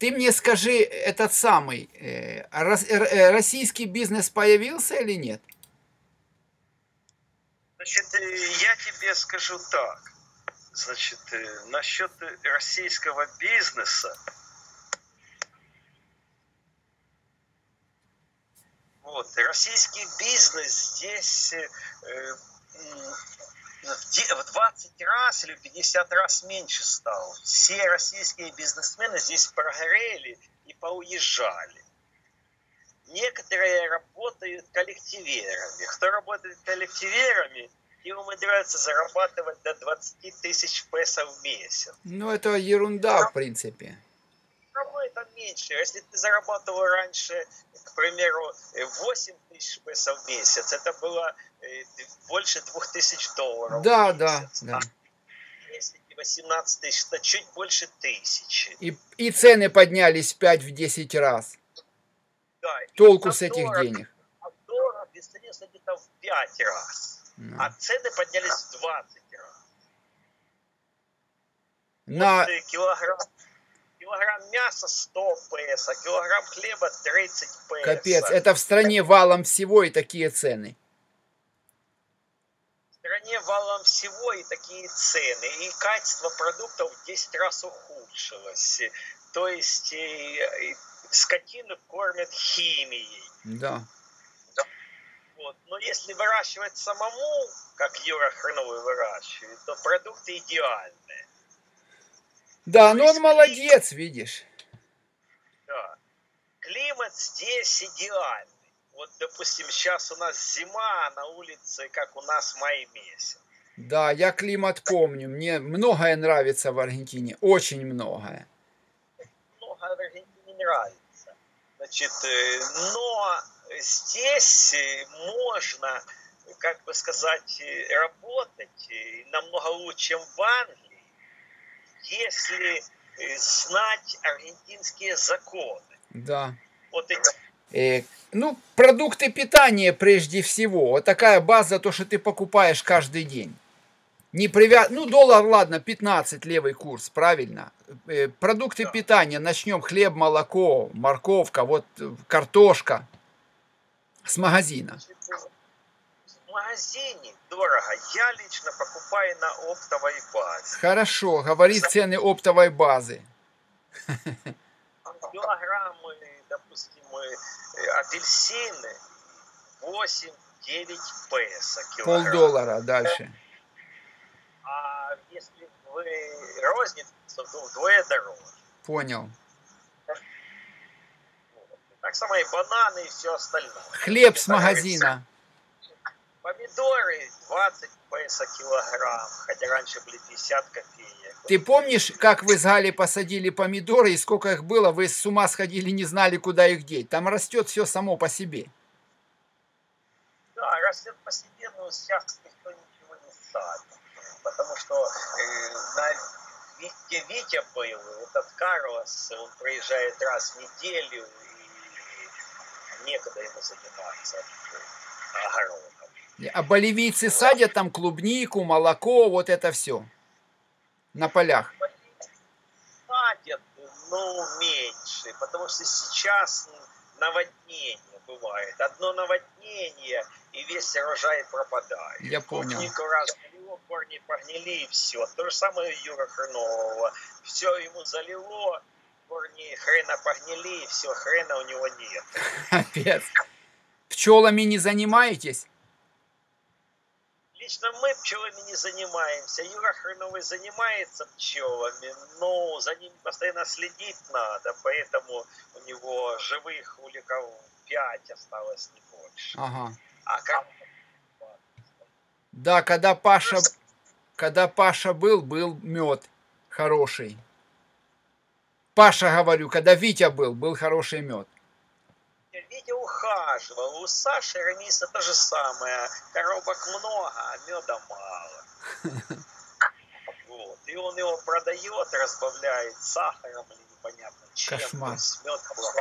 ты мне скажи, этот самый, российский бизнес появился или нет? Значит, я тебе скажу так. Значит, насчет российского бизнеса. Вот, российский бизнес здесь в 20 раз или в 50 раз меньше стал. Все российские бизнесмены здесь прогорели и поуезжали. Некоторые работают коллективерами. Кто работает коллективерами, им умудряются зарабатывать до 20 тысяч песо в месяц. Ну, это ерунда, в принципе. Ну, это меньше. Если ты зарабатывал раньше, к примеру, 8 тысяч песо в месяц, это было больше $2000 Да, в да, месяц. да. 10 и 18 тысяч, это чуть больше 1000. И цены поднялись в 5-10 раз. Да, Толку с этих денег. А доллар бесценился где-то в 5 раз. А цены поднялись в 20 раз. На... Вот, килограмм мяса 100 песо, килограмм хлеба 30 песо. Капец, это в стране валом всего и такие цены. В стране валом всего и такие цены. И качество продуктов в 10 раз ухудшилось. То есть скотину кормят химией. Да. Вот. Но если выращивать самому, как Юра Хреновый выращивает, то продукты идеальные. Да, но он молодец, видишь. Да. Климат здесь идеальный. Вот, допустим, сейчас у нас зима, а на улице, как у нас май месяц. Да, я климат помню. Мне многое нравится в Аргентине. Очень многое. Многое в Аргентине нравится. Значит, но здесь можно, как бы сказать, работать намного лучше, чем в Англии, если знать аргентинские законы. Да. Вот эти. Ну, продукты питания прежде всего. Вот такая база, то, что ты покупаешь каждый день. Не Ну, доллар, ладно, 15 левый курс, правильно. Продукты питания, начнем хлеб, молоко, морковка, вот картошка с магазина. В магазине дорого. Я лично покупаю на оптовой базе. Хорошо, говори цены оптовой базы. Килограммы, допустим, апельсины 8-9 песо килограмм. $0,50 дальше. А если вы розницу, то вдвое дороже. Понял. Так само и бананы и все остальное. Хлеб с магазина. Помидоры 20 песо килограмм, хотя раньше были 50 копеек. Ты помнишь, как вы с Галей посадили помидоры и сколько их было? Вы с ума сходили, не знали, куда их деть. Там растет все само по себе. Да, растет по себе, но сейчас никто ничего не садит. Потому что где Витя был, этот Карлос, он приезжает раз в неделю, и некогда ему заниматься огородом. А боливийцы садят там клубнику, молоко, вот это все на полях? Садят, но меньше, потому что сейчас наводнение бывает. Одно наводнение, и весь урожай пропадает. Я понял. Клубнику раз залило, корни погнили, и все. То же самое Юра Хренового. Все ему залило, корни хрена погнили, и все, хрена у него нет. Капец. Пчелами не занимаетесь? Лично мы пчелами не занимаемся. Юра Хреновый занимается пчелами, но за ним постоянно следить надо, поэтому у него живых уликов 5 осталось, не больше. Ага. А как? Да, когда Паша был мед хороший. Паша, говорю, когда Витя был хороший мед. Витя ухаживал. У Саши Ремиса то же самое. Коробок много, а меда мало. Вот. И он его продает, разбавляет сахаром или непонятно чем. Кошмар. Мед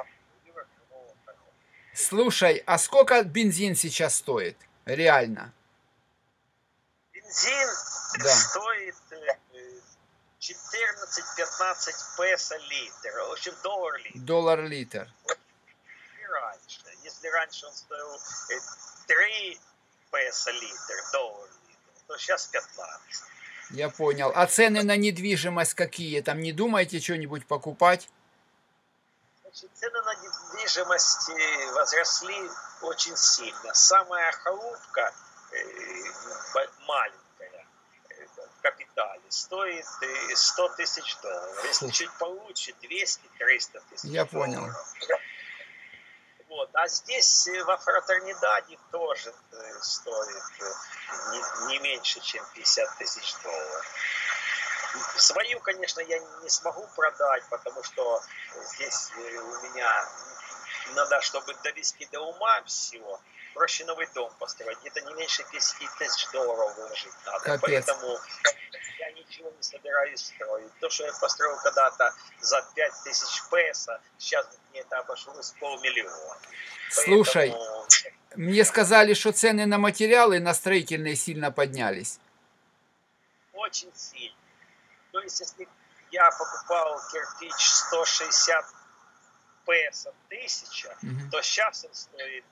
Слушай, а сколько бензин сейчас стоит? Реально? Бензин Да. стоит 14-15 песо литр. В общем, доллар литр. Доллар литр. И раньше. Если раньше он стоил 3 песо литр, доллар литр, то сейчас 15. Я понял. А цены на недвижимость какие? Там не думаете что-нибудь покупать? Значит, цены на недвижимость возросли очень сильно. Самая халупка маленькая в капитале стоит 100 тысяч долларов. Если чуть получше, 200-300 тысяч Я понял. Вот. А здесь во Фратернидаде тоже стоит не меньше, чем 50 тысяч долларов. Свою, конечно, я не смогу продать, потому что здесь у меня надо, чтобы довести до ума всего, проще новый дом построить. Это не меньше 50 тысяч долларов вложить надо. Капец. Поэтому я ничего не собираюсь строить. То, что я построил когда-то за 5000 песо, сейчас мне это обошлось 500 000. Слушай, Поэтому... мне сказали, что цены на материалы, на строительные сильно поднялись. Очень сильно. То есть, если я покупал кирпич 160 песо 1000, то сейчас он стоит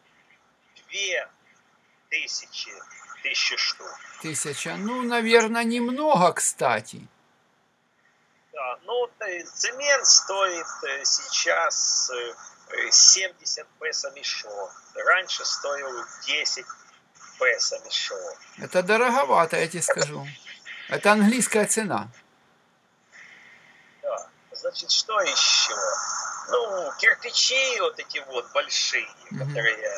2000, 1000 штук. 1000. Ну, наверное, немного, кстати. Да, ну, цемент стоит сейчас 70 песо мешок. Раньше стоил 10 песо мешок. Это дороговато, я тебе скажу. Это английская цена. Да. Значит, что еще? Ну, кирпичи вот эти вот большие, которые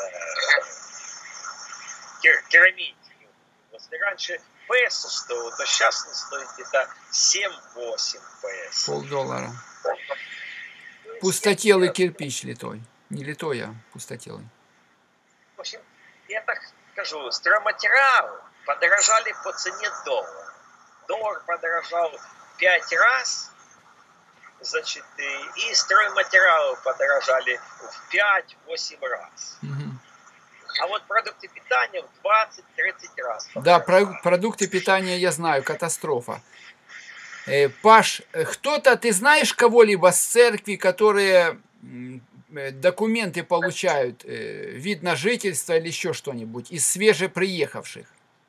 керамические. Если раньше песо стоило, то сейчас он стоит где-то 7-8 песо. $50. Пустотелый кирпич литой. Не литой, а пустотелый. В общем, я так скажу, стройматериалы подорожали по цене доллара. Доллар подорожал 5 раз, значит, и стройматериалы подорожали в 5-8 раз. А вот продукты питания в 20-30 раз подорожали. Да, продукты питания я знаю, катастрофа. Паш, кто-то, ты знаешь кого-либо с церкви, которые документы получают, вид на жительство или еще что-нибудь, из свежеприехавших?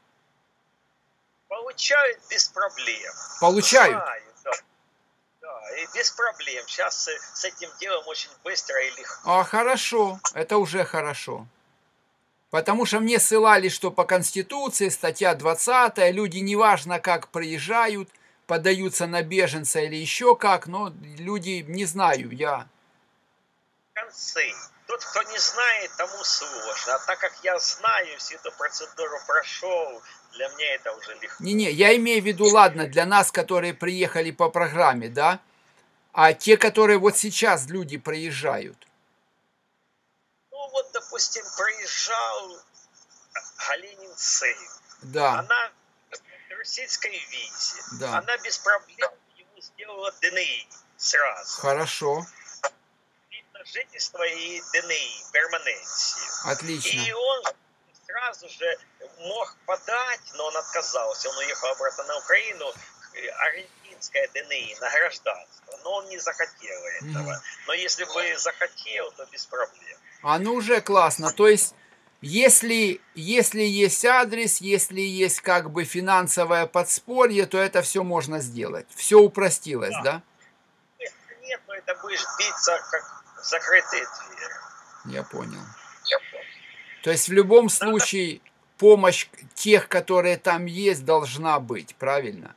Получают без проблем. Получают? Знаю, да. Да, и без проблем. Сейчас с этим делом очень быстро и легко. А, хорошо, это уже хорошо. Потому что мне ссылали, что по Конституции, статья 20, люди неважно как приезжают, подаются на беженца или еще как, но люди, не знаю, я... Концы. Тот, кто не знает, тому сложно. А так как я знаю, всю эту процедуру прошел, для меня это уже легко. Не-не, я имею в виду, ладно, для нас, которые приехали по программе, да? А те, которые вот сейчас люди приезжают. Ну вот, допустим, приезжал Галинин сын. Да. Она в российской визе. Да. Она без проблем ему сделала ДНИ сразу. Хорошо. Вид на жительство и ДНИ, перманенцию. Отлично. И он сразу же мог подать, но он отказался. Он уехал обратно на Украину, аргентинское ДНИ, на гражданство. Но он не захотел этого. Но если бы захотел, то без проблем. А ну уже классно. То есть, если есть адрес, если есть как бы финансовое подспорье, то это все можно сделать. Все упростилось, да? Если нет, то это будешь биться как закрытые двери. Я понял. То есть в любом случае помощь тех, которые там есть, должна быть, правильно?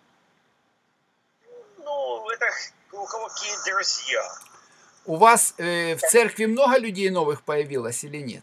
Ну, это у кого какие друзья. У вас в церкви много людей новых появилось или нет?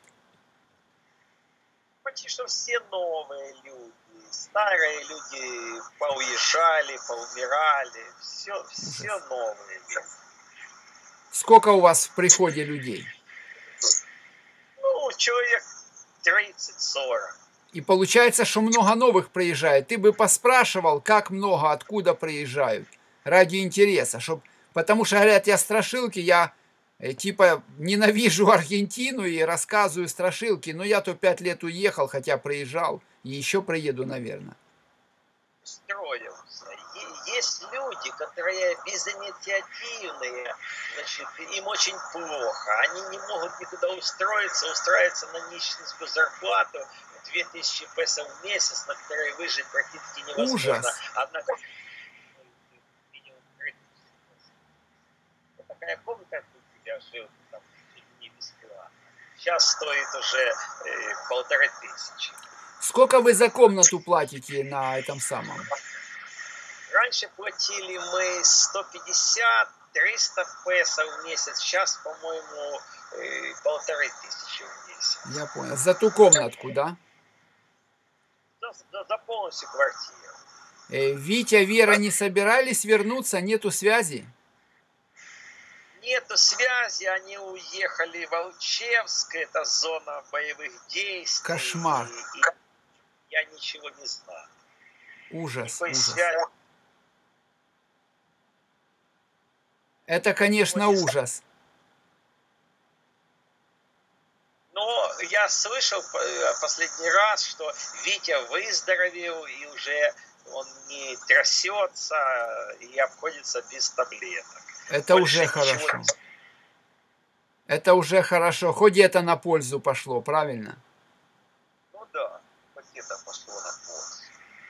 Почти что все новые люди. Старые люди поуезжали, поумирали. Все новые люди. Сколько у вас в приходе людей? Ну, человек 30-40. И получается, что много новых приезжает. Ты бы поспрашивал, как много, откуда приезжают. Ради интереса. Потому что, говорят, я страшилки, я типа ненавижу Аргентину и рассказываю страшилки. Но я то 5 лет уехал, хотя приезжал. И еще приеду, наверное. Строился. есть люди, которые безинициативные, значит, им очень плохо. Они не могут никуда устроиться на нищенскую зарплату в 2000 песо в месяц, на которой выжить практически невозможно. Ужас. Однако минимум 3000 песо. Такая комната у тебя жил там чуть не бесплатно. Сейчас стоит уже 1500. Сколько вы за комнату платите на этом самом? Раньше платили мы 150-300 песо в месяц, сейчас, по-моему, 1500 в месяц. Я понял. За ту комнатку, да? За полностью квартиру. Витя, Вера не собирались вернуться? Нету связи? Нету связи, они уехали в Алчевск, это зона боевых действий. Кошмар. И я ничего не знаю. Ужас, Никакой ужас. связи. Это, конечно, ужас. Но я слышал последний раз, что Витя выздоровел и уже он не трясется и обходится без таблеток. Это Больше уже ничего хорошо. не- Это уже хорошо. Хоть это на пользу пошло, правильно? Ну да, хоть это пошло на пользу.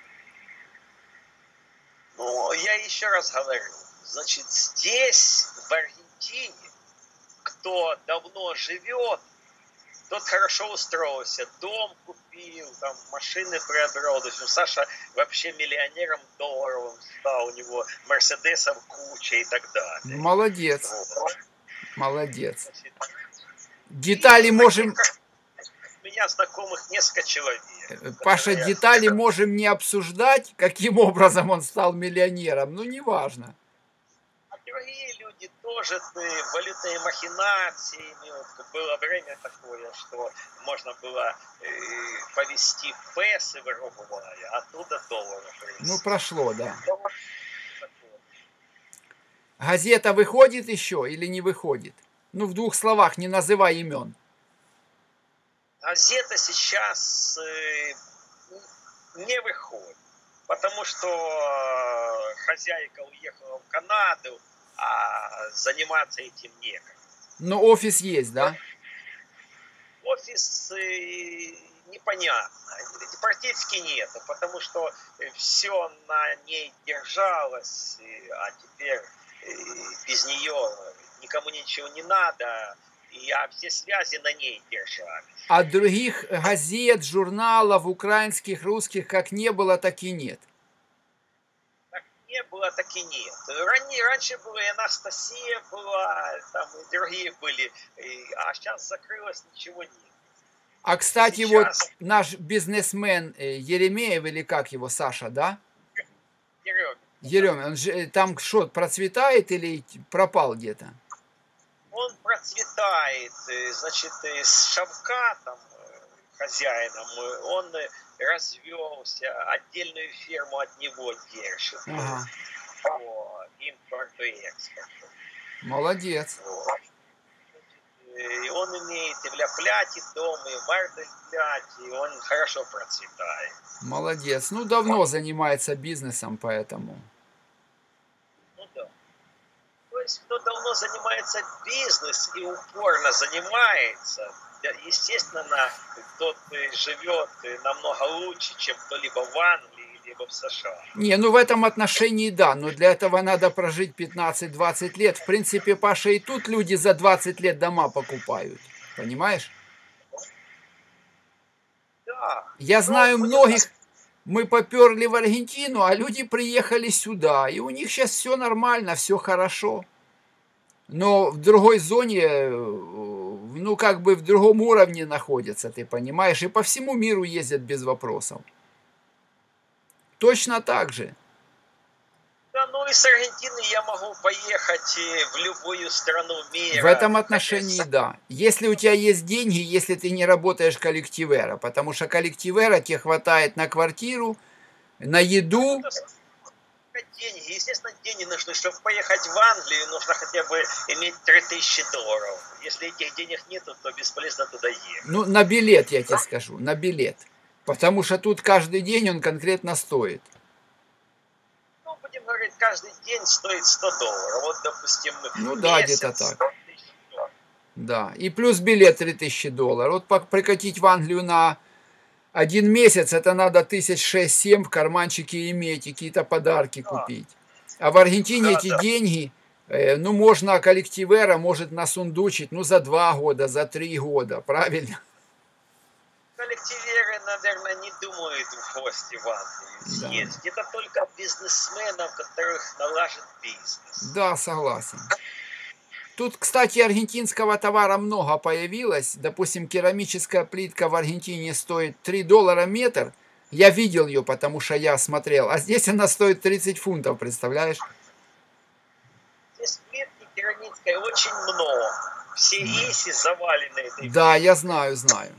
Но я еще раз говорю, значит, здесь, в Аргентине, кто давно живет, тот хорошо устроился, дом купил, там машины приобрел. То есть, Саша вообще миллионером долларовым стал, у него мерседесов куча и так далее. Молодец, Вот. молодец. Значит, Детали можем, у меня знакомых несколько человек. Паша, которые- детали можем не обсуждать, каким образом он стал миллионером, ну неважно. А другие люди тоже валютные махинации имеют. Было время такое, что можно было повезти песы в Уругвае, а оттуда доллары привезти. Ну прошло, да. Такое. Газета выходит еще или не выходит? Ну в двух словах, не называй имен. Газета сейчас не выходит, потому что хозяйка уехала в Канаду, а заниматься этим некогда. Но офис есть, да? Офис непонятно, практически нету, потому что все на ней держалось, а теперь без нее никому ничего не надо, а все связи на ней держались. А других газет, журналов, украинских, русских, как не было, так и нет. Так не было, так и нет. Раньше была и Анастасия была, там и другие были, а сейчас закрылось, ничего нет. А, кстати, Сейчас. вот наш бизнесмен Еремеев, или как его, Саша, да? Еремин, он же там что, процветает или пропал где-то? Он процветает, значит, с Шавкатом, хозяином, он развелся, отдельную фирму от него держит. Ага. По импорту и экспорту. Молодец. Вот. И он имеет и в Ля-Пляте дом, и в Мар-дель-Пляте, и он хорошо процветает. Молодец. Ну, давно занимается бизнесом, поэтому. Ну да. То есть, кто давно занимается бизнесом и упорно занимается, естественно, тот живет намного лучше, чем кто-либо в Англии, либо в США. Не, ну в этом отношении да, но для этого надо прожить 15-20 лет. В принципе, Паша, и тут люди за 20 лет дома покупают. Понимаешь? Да. Я знаю многих, мы поперли в Аргентину, а люди приехали сюда, и у них сейчас все нормально, все хорошо. Но в другой зоне, ну как бы в другом уровне находятся, ты понимаешь, и по всему миру ездят без вопросов. Точно так же. Да, ну и с Аргентины я могу поехать в любую страну мира. В этом отношении да. Если у тебя есть деньги, если ты не работаешь коллективера, потому что коллективера тебе хватает на квартиру, на еду. Деньги. Естественно, деньги нужны, чтобы поехать в Англию, нужно хотя бы иметь $3000. Если этих денег нету, то бесполезно туда ехать. Ну, на билет, я тебе скажу, на билет. Потому что тут каждый день он конкретно стоит. Ну, будем говорить, каждый день стоит $100. Вот, допустим, Ну да, где-то месяц так. 100 тысяч долларов. Да. И плюс билет $3000. Вот прикатить в Англию на 1 месяц, это надо 6-7 в карманчике иметь и какие-то подарки Да, купить. А в Аргентине да, эти да. деньги, ну, можно коллективера, может насундучить, ну, за 2 года, за 3 года, правильно? Коллективеры, наверное, не думают в гости в Англию Да, съездить. Это только бизнесмены, у которых налажен бизнес. да, согласен. Тут, кстати, аргентинского товара много появилось. Допустим, керамическая плитка в Аргентине стоит $3 метр. Я видел ее, потому что я смотрел. А здесь она стоит 30 фунтов, представляешь? Здесь плитки керамической очень много. Все иси завалены этой Да, плиткой. я знаю, знаю.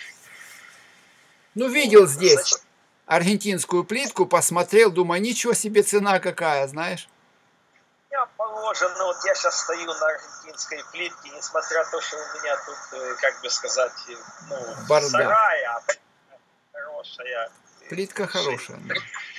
Ну, видел Вот. здесь Значит, аргентинскую плитку, посмотрел, думаю, ничего себе цена какая, знаешь? я положено, вот я сейчас стою на аргентинской плитке, несмотря на то, что у меня тут, как бы сказать, ну, Бардак. сарай, а хорошая Плитка жизнь. хорошая, да.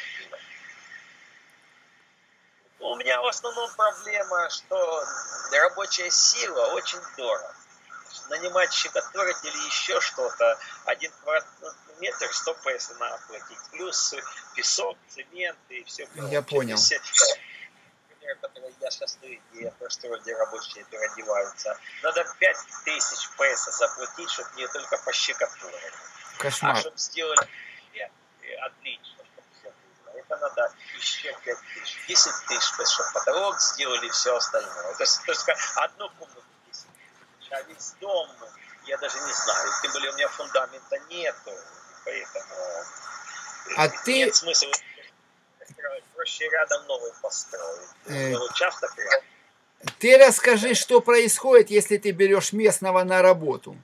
У меня в основном проблема, что рабочая сила очень дорого. Нанимать щекотворить или еще что-то, 1 квадратный метр 100 песо надо платить. Плюс песок, цемент и все Я прочее. понял. Все, например, которые я сейчас стою, где я прострою, где рабочие переодеваются, надо 5000 песо заплатить, чтобы мне только пощекотворили. А Кошмар. чтобы сделали отлично, чтобы все было, это надо еще 5000, 10 тысяч, чтобы потолок сделали и все остальное. То есть одну комнату 10 тысяч, а весь дом я даже не знаю. Тем более у меня фундамента нету, поэтому А нет ты, смысла строить. Проще рядом новый построить. Вот часто прям. ты расскажи, что происходит, если ты берешь местного на работу.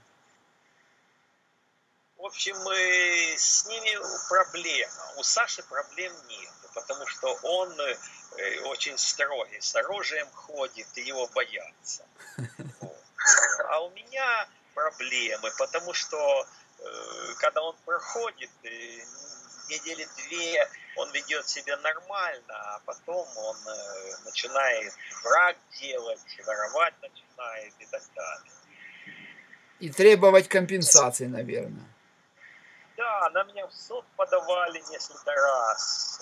В общем, с ними проблема. У Саши проблем нет, потому что он очень строгий, с оружием ходит, и его боятся. Вот. А у меня проблемы, потому что когда он проходит, недели 2 он ведет себя нормально, а потом он начинает брак делать, воровать начинает и так далее. И требовать компенсации, наверное. Да, на меня в суд подавали несколько раз.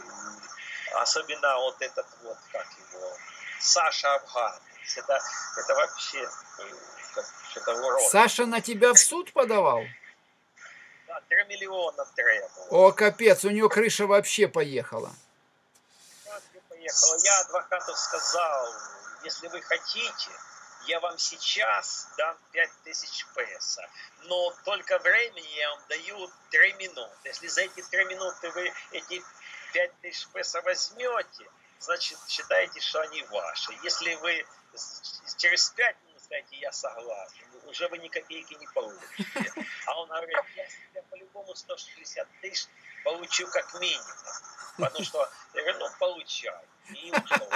Особенно вот этот вот, как его, Саша Афганец. Это вообще что-то урод. Саша на тебя в суд подавал? Да, 3 миллиона требовал. О, капец, у него крыша вообще поехала. Поехала. Я адвокату сказал, если вы хотите, я вам сейчас дам 5000 песо, но только времени я вам даю 3 минуты. Если за эти 3 минуты вы эти 5000 песо возьмете, значит, считайте, что они ваши. Если вы через 5 минут скажете, я согласен, уже вы ни копейки не получите. А он говорит, я себя по-любому 160 тысяч получу как минимум. Потому что, я говорю, ну, получай. И ушел.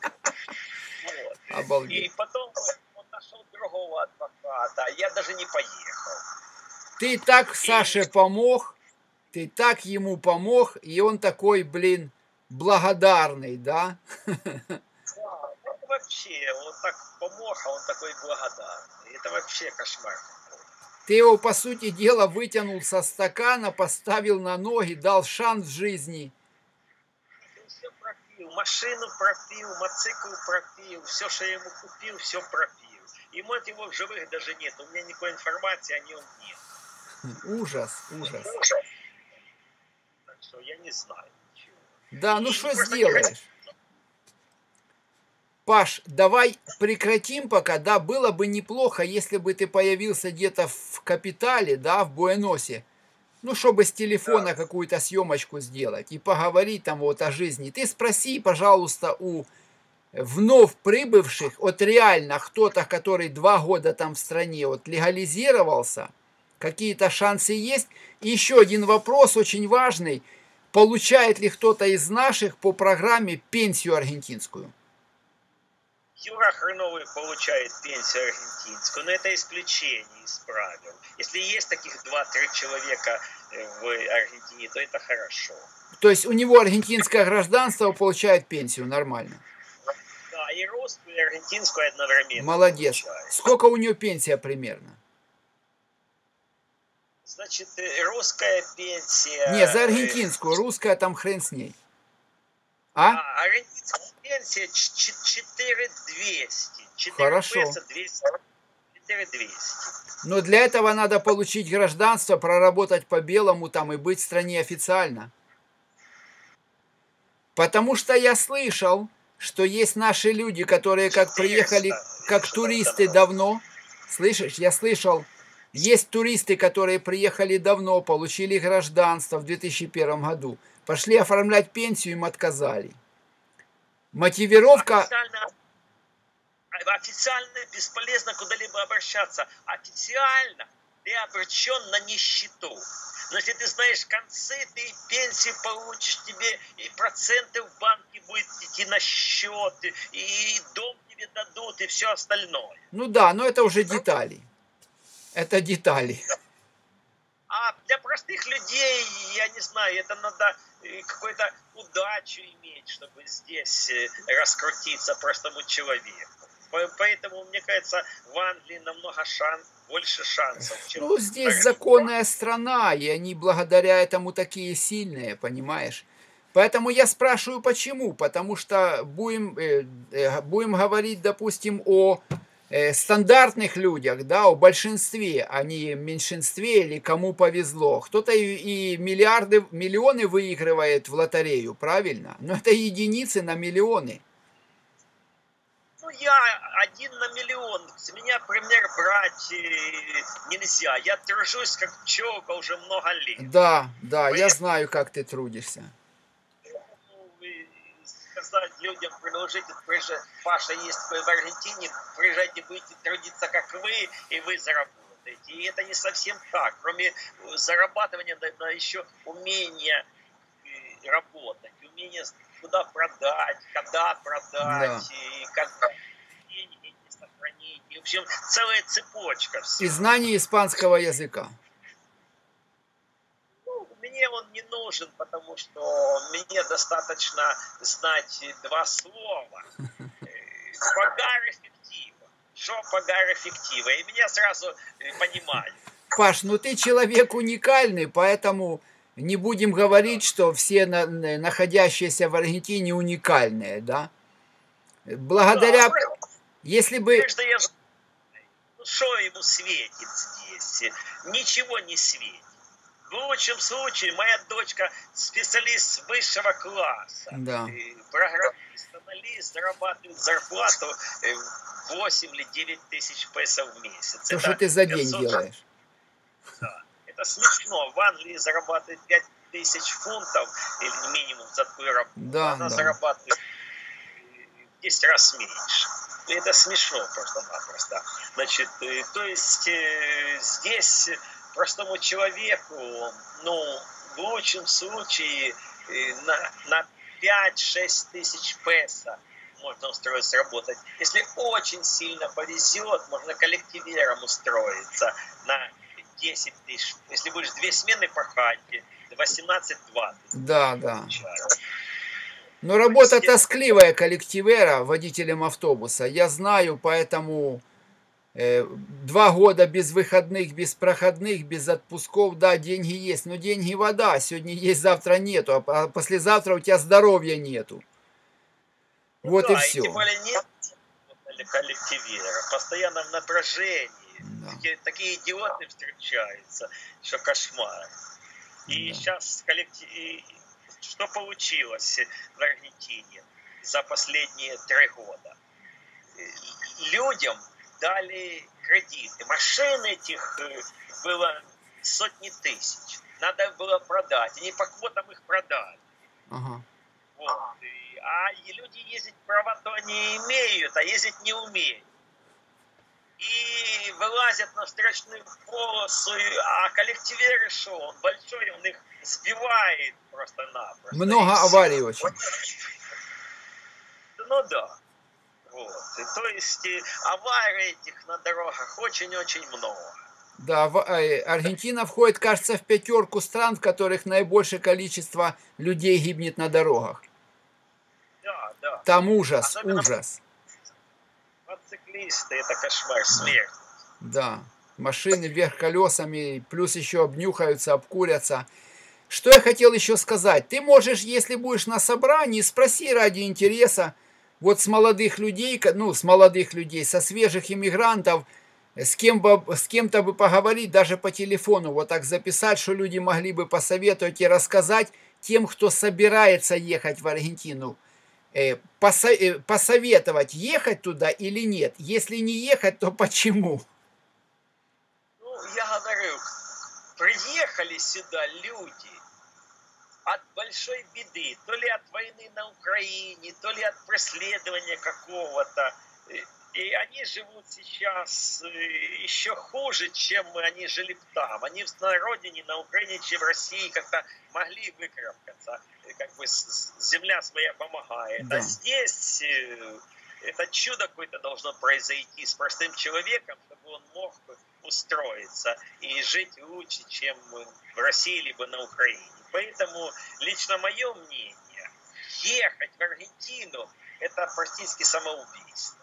Вот. Обалдеть. И потом он нашел другого адвоката, а я даже не поехал. Ты так Саше помог, ты так ему помог, и он такой, блин, благодарный, да? Да, это вообще, он так помог, а он такой благодарный. Это вообще кошмар. Ты его, по сути дела, вытянул со стакана, поставил на ноги, дал шанс в жизни. Он все пропил, машину пропил, мотоцикл пропил, все, что я ему купил, все пропил. Ему от его в живых даже нет, у меня никакой информации о нем нет. Ужас, ужас. Так что я не знаю ничего. Да, ну И что просто сделаешь? Паш, давай прекратим пока, да, было бы неплохо, если бы ты появился где-то в Капитале, да, в Буэносе, ну, чтобы с телефона какую-то съемочку сделать и поговорить там вот о жизни. Ты спроси, пожалуйста, у вновь прибывших, вот реально кто-то, который 2 года там в стране, вот легализировался, какие-то шансы есть. И еще один вопрос очень важный. Получает ли кто-то из наших по программе пенсию аргентинскую? Юра Хреновый получает пенсию аргентинскую, но это исключение из правил. Если есть таких 2-3 человека в Аргентине, то это хорошо. То есть у него аргентинское гражданство, получает пенсию нормально. Да, и русскую, и аргентинскую одновременно Молодец. получает. Сколько у него пенсия примерно? Значит, русская пенсия... Не, за аргентинскую, русская там хрен с ней. А? Аргентинская пенсия 4200. 4 Хорошо. песо 200. 4200. Но для этого надо получить гражданство, проработать по белому там и быть в стране официально. Потому что я слышал, что есть наши люди, которые как приехали как туристы давно. Слышишь, я слышал, есть туристы, которые приехали давно, получили гражданство в 2001 году. Пошли оформлять пенсию, им отказали. Мотивировка... Официально бесполезно куда-либо обращаться. Официально ты обречен на нищету. Но если ты знаешь концы, ты и пенсию получишь, тебе и проценты в банке будут идти на счет, и дом тебе дадут, и все остальное. Ну да, но это уже детали. Это детали. А для простых людей, я не знаю, это надо какую-то удачу иметь, чтобы здесь раскрутиться простому человеку. Поэтому, мне кажется, в Англии намного больше шансов, чем... Ну, здесь законная страна, и они благодаря этому такие сильные, понимаешь? Поэтому я спрашиваю, почему? Потому что будем говорить, допустим, о стандартных людях, да, о большинстве, а не меньшинстве или кому повезло. Кто-то и миллионы выигрывает в лотерею, правильно? Но это единицы на миллионы. Ну, я 1 на миллион. С меня пример брать нельзя. Я тружусь как пчелка уже много лет. Да, да, я знаю, как ты трудишься. Сказать людям, предложить, Паша есть в Аргентине, приезжайте, будете трудиться, как вы, и вы заработаете. И это не совсем так. Кроме зарабатывания, надо еще умение работать, умение куда продать, когда продать, Да. и как деньги сохранить. И, в общем, целая цепочка. И знание испанского языка. Мне он не нужен, потому что мне достаточно знать 2 слова. Пагар эффектива. Что пагар эффектива? И меня сразу понимают. Паш, ну ты человек уникальный, поэтому не будем говорить, что все находящиеся в Аргентине уникальные, да? Благодаря... Если бы... Ну, что ему светит здесь? Ничего не светит. В лучшем случае моя дочка специалист высшего класса. Да. Программист, аналист, зарабатывает зарплату 8 или 9 тысяч песо в месяц. То, что ты за день делаешь. Да. Это смешно. В Англии зарабатывает 5 тысяч фунтов, или минимум за такую работу. Да, она да. зарабатывает в 10 раз меньше. И это смешно просто-напросто. Значит, то есть здесь простому человеку, ну, в лучшем случае на 5-6 тысяч песо можно устроиться работать. Если очень сильно повезет, можно коллективером устроиться на 10 тысяч. Если будешь 2 смены пахать, 18-20. Да, да. Но работа тоскливая коллективера, водителем автобуса. Я знаю, поэтому 2 года без выходных, без проходных, без отпусков, да, деньги есть, но деньги вода. Сегодня есть, завтра нету, а послезавтра у тебя здоровья нету. Ну, вот да, и все. Тем более нет коллективера, постоянно в напряжении. Да. Такие идиоты встречаются, что кошмар. И сейчас что получилось в Аргентине за последние 3 года? Людям дали кредиты. Машин этих было сотни тысяч. Надо было продать. Они по квотам их продали. Ага. Вот. А люди ездить права-то не имеют, а ездить не умеют. И вылазят на встречную полосу, а коллективер шел, он большой, он их сбивает просто-напросто. Много аварий очень. Ну да. Вот. И, то есть аварий этих на дорогах очень-очень много. Да, Аргентина входит, кажется, в 5 стран, в которых наибольшее количество людей гибнет на дорогах. Да, да. Там ужас, Особенно ужас. мотоциклисты, это кошмар, Да, смерть. да. Машины вверх колесами, плюс еще обнюхаются, обкурятся. Что я хотел еще сказать? Ты можешь, если будешь на собрании, спроси ради интереса, вот с молодых людей, ну, с молодых людей, со свежих иммигрантов, с кем-то бы поговорить, даже по телефону, вот так записать, что люди могли бы посоветовать и рассказать тем, кто собирается ехать в Аргентину, посоветовать, ехать туда или нет. Если не ехать, то почему? Ну, я говорю, приехали сюда люди от большой беды, то ли от войны на Украине, то ли от преследования какого-то. И они живут сейчас еще хуже, чем они жили там. Они на родине, на Украине, чем в России как-то могли выкарабкаться. Как бы земля своя помогает. А Да. здесь это чудо какое-то должно произойти с простым человеком, чтобы он мог устроиться и жить лучше, чем в России либо на Украине. Поэтому лично мое мнение, ехать в Аргентину – это практически самоубийство.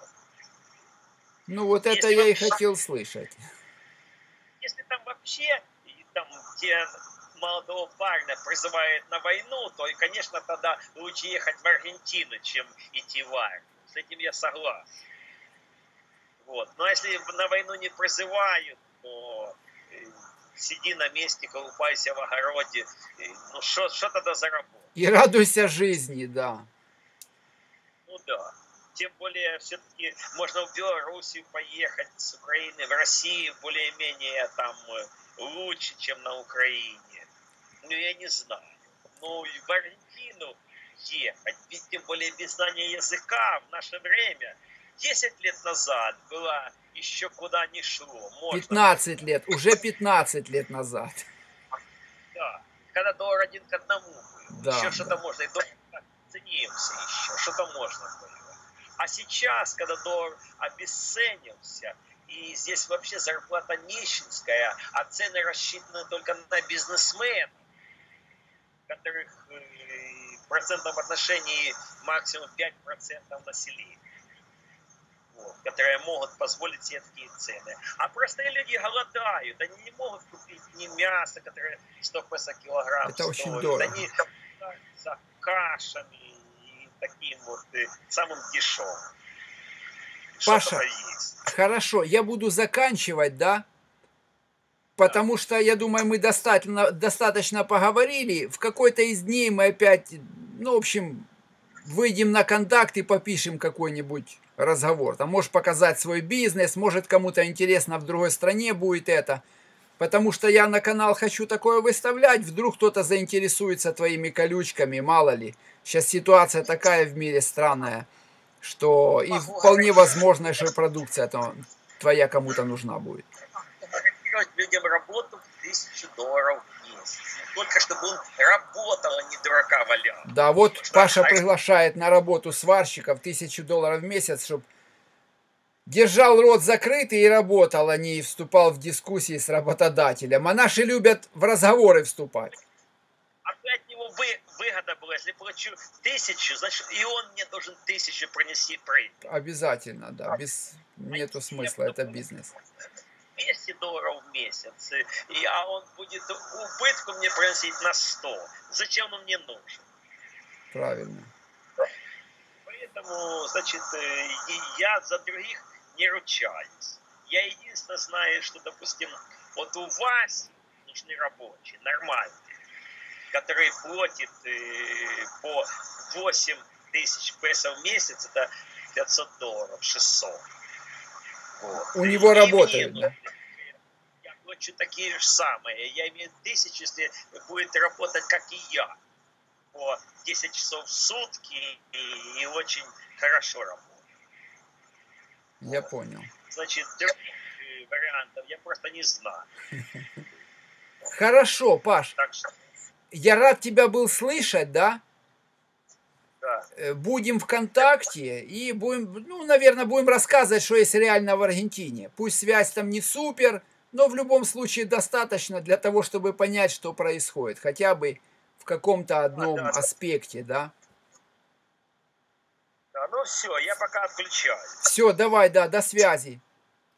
Ну вот это Если я и вообще, хотел слышать. если там вообще там, те молодого парня призывают на войну, то, и, конечно, тогда лучше ехать в Аргентину, чем идти в армию. С этим я согласен. Вот. Но если на войну не призывают, то сиди на месте, колупайся в огороде. Ну, что тогда за работа? И радуйся жизни, да. Ну да. Тем более, все-таки можно в Белоруссию поехать с Украины в Россию более-менее там лучше, чем на Украине. Ну, я не знаю. Ну, в Аргентину ехать, ведь тем более без знания языка в наше время, 10 лет назад было еще куда ни шло. Можно 15 лет, уже 15 лет назад. Да. Когда доллар 1 к 1 был. Да, Еще что-то да. можно. И доллар ценился еще. Что-то можно было. А сейчас, когда доллар обесценился, и здесь вообще зарплата нищенская, а цены рассчитаны только на бизнесменов, которых в процентном отношении максимум 5% населения, вот, которые могут позволить себе такие цены. А простые люди голодают, они не могут купить ни мясо, которое 100 песо килограмм Это очень стоит, дорого. они питаются кашами и таким вот самым дешевым. Паша, Что-то есть. хорошо, я буду заканчивать, да? Потому что, я думаю, мы достаточно поговорили. В какой-то из дней мы опять, ну, в общем, выйдем на контакт и попишем какой-нибудь разговор. Там можешь показать свой бизнес, может кому-то интересно в другой стране будет это. Потому что я на канал хочу такое выставлять, вдруг кто-то заинтересуется твоими колючками, мало ли. Сейчас ситуация такая в мире странная, что и вполне возможно, что продукция твоя кому-то нужна будет. Гарантировать людям работу в $1000 в месяц. Только чтобы он работал, а не дурака валял. Да, вот Паша приглашает на работу сварщиков $1000 в месяц, чтобы держал рот закрытый и работал, а не вступал в дискуссии с работодателем. А наши любят в разговоры вступать. От него выгода была, если плачу 1000, значит и он мне должен 1000 принести прибыль. Обязательно, да, нету смысла, это бизнес. $200 в месяц, а он будет убытку мне приносить на 100. Зачем он мне нужен? Правильно. Поэтому, значит, я за других не ручаюсь. Я единственное знаю, что, допустим, вот у вас нужны рабочие, нормальные, которые платят по 8 тысяч песо в месяц, это $500, 600. Вот. У него работают, да? Я плачу такие же самые. Я имею 1000, если будет работать, как и я, по 10 часов в сутки и очень хорошо работать. Я понял. Значит, других вариантов я просто не знаю. Хорошо, Паш. Так что, Я рад тебя был слышать, да? да. Будем в контакте и будем, ну, наверное, будем рассказывать, что есть реально в Аргентине. Пусть связь там не супер, Но в любом случае достаточно для того, чтобы понять, что происходит. Хотя бы в каком-то одном Да. аспекте, да. Да, ну все, я пока отключаю. Все, давай, да, до связи.